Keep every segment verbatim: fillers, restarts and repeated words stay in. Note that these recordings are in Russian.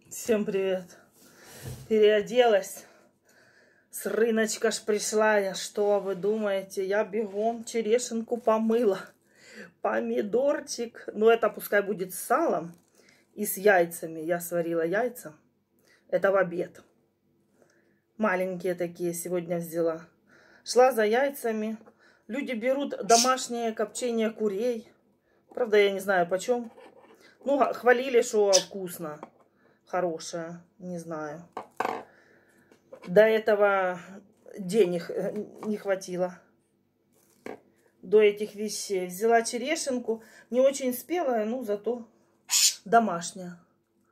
Всем привет. Переоделась. С рыночка ж пришла я. Что вы думаете? Я бегом черешенку помыла. Помидорчик. Ну, это пускай будет с салом и с яйцами. Я сварила яйца. Это в обед. Маленькие такие сегодня взяла. Шла за яйцами. Люди берут домашнее копчение курей. Правда, я не знаю почем. Ну, хвалили, что вкусно. Хорошее. Не знаю. До этого денег не хватило. До этих вещей. Взяла черешенку. Не очень спелая, но зато домашняя.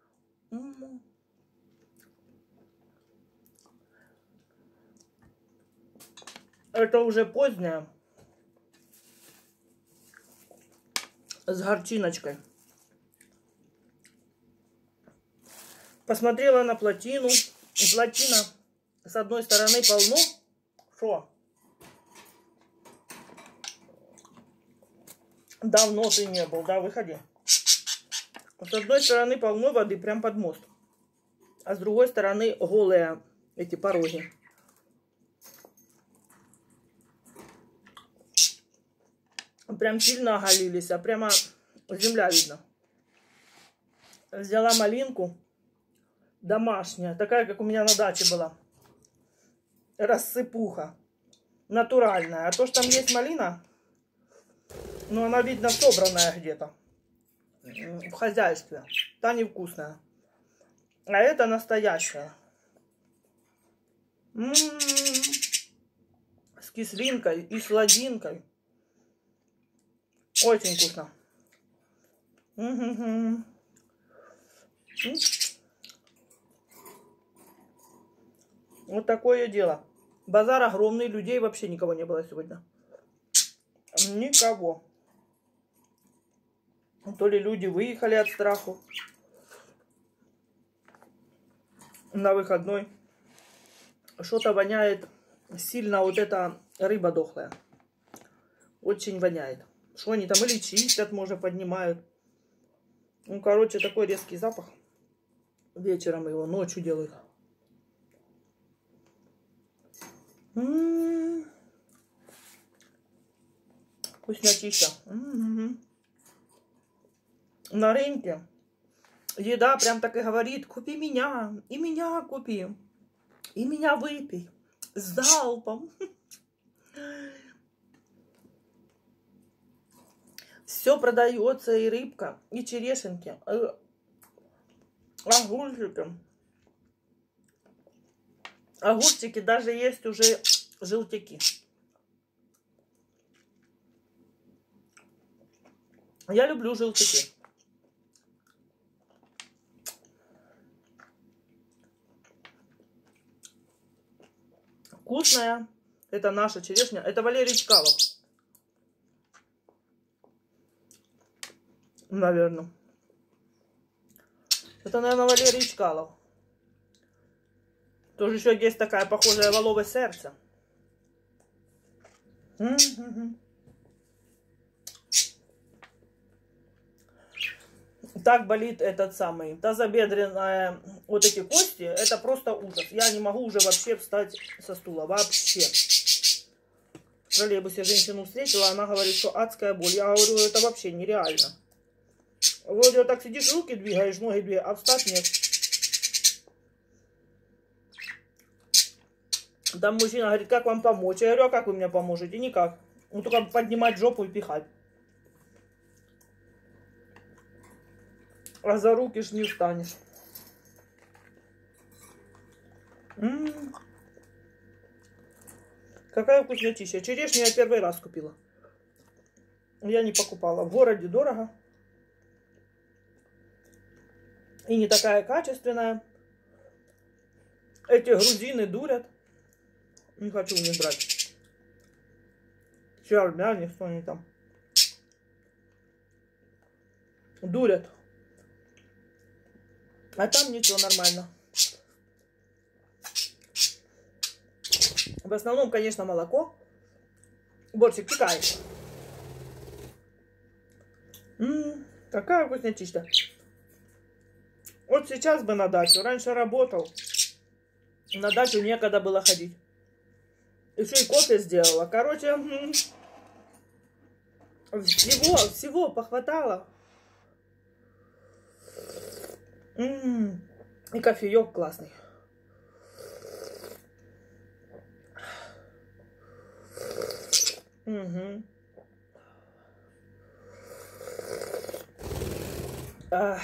Это уже поздняя. С горчиночкой. Посмотрела на плотину. Плотина с одной стороны полно. Что? Давно ты не был, да? Выходи. С одной стороны полно воды, прям под мост. А с другой стороны голые эти пороги. Прям сильно оголились, а прямо земля видно. Взяла малинку. Домашняя, такая, как у меня на даче была. Рассыпуха. Натуральная. А то, что там есть малина, ну, она, видно, собранная где-то. В хозяйстве. Та невкусная. А это настоящая. М-м-м. С кислинкой и сладинкой. Очень вкусно. М-м-м. Вот такое дело. Базар огромный, людей вообще никого не было сегодня. Никого. То ли люди выехали от страху на выходной. Что-то воняет сильно, вот эта рыба дохлая. Очень воняет. Что они там или чистят, может, поднимают. Ну, короче, такой резкий запах. Вечером его, ночью делают. М-м-м. Вкуснотища. М-м-м. На рынке еда прям так и говорит: купи меня, и меня купи, и меня выпей с залпом. Все продается, и рыбка, и черешенки, огурчики. Огурчики, даже есть уже желтяки. Я люблю желтяки. Вкусная. Это наша черешня. Это Валерий Чкалов. Наверное. Это, наверное, Валерий Чкалов. Тоже еще есть такая похожая воловое сердце. Так болит этот самый тазобедренная, вот эти кости, это просто ужас. Я не могу уже вообще встать со стула, вообще. В троллейбусе женщину встретила, она говорит, что адская боль. Я говорю, это вообще нереально. Вроде вот так сидишь, руки двигаешь, ноги двигаешь, а встать нет. Там мужчина говорит, как вам помочь? Я говорю, а как вы мне поможете? Никак. Ну, только поднимать жопу и пихать. А за руки ж не встанешь. М-м-м. Какая вкуснятища. Черешню я первый раз купила. Я не покупала. В городе дорого. И не такая качественная. Эти грузины дурят. Не хочу у них брать. Все армяне, что они там. Дурят. А там ничего, нормально. В основном, конечно, молоко. Борщик, текай. Ммм, какая вкуснятища. Вот сейчас бы на дачу. Раньше работал. На дачу некогда было ходить. Еще и кофе сделала. Короче, всего, всего похватало. М-м-м. И кофеек классный. Угу. А.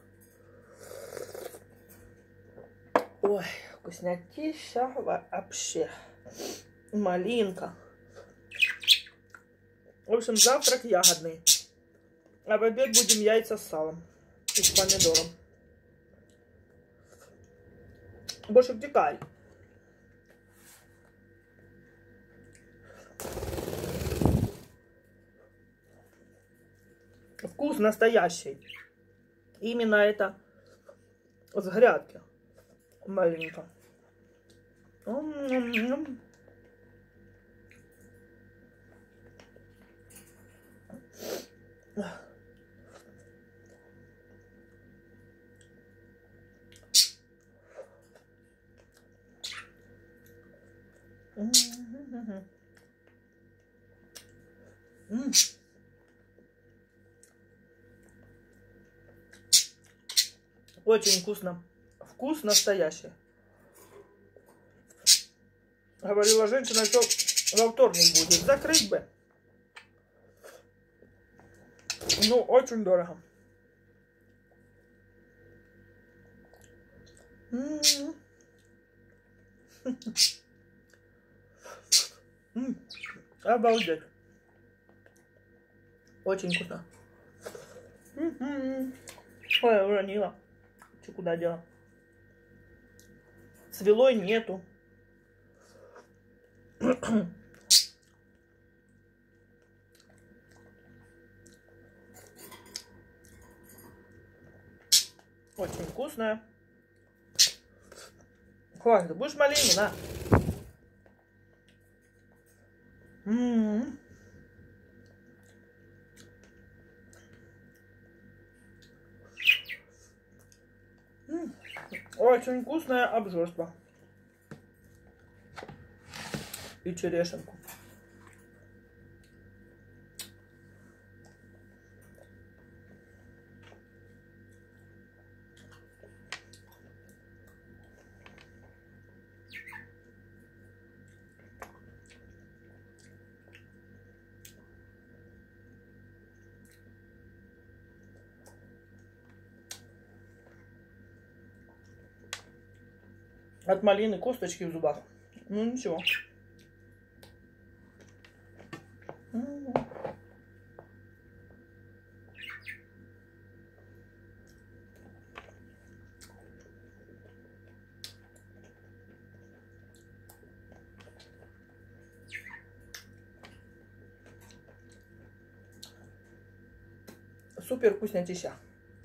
Ой, вкуснятища вообще. Малинка. В общем, завтрак ягодный. А в обед будем яйца с салом и с помидором. Больше дикарь. Вкус настоящий. Именно это с грядки. Маленько. М-м-м. М-м-м. М. Очень вкусно. Вкус настоящий. Говорила женщина, что во вторник будет. Закрыть бы. Ну, очень дорого. М-м-м. Обалдеть. Очень вкусно. Ой, уронила. Че, куда дела? Свелой нету. Очень вкусная. Хватит, будешь малину, на. М-м-м. Очень вкусная обжорство. И черешенку. От малины косточки в зубах. Ну ничего. Супер вкуснятища.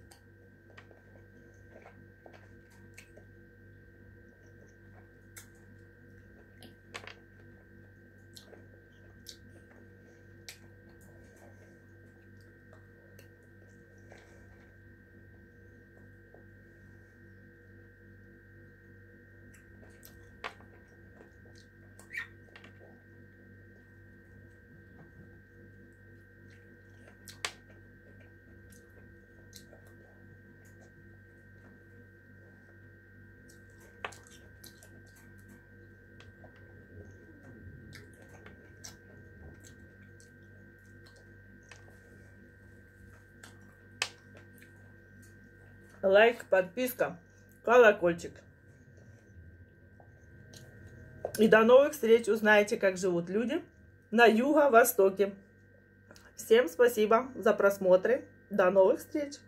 Лайк, подписка, колокольчик. И до новых встреч. Узнаете, как живут люди на Юго-Востоке. Всем спасибо за просмотры. До новых встреч.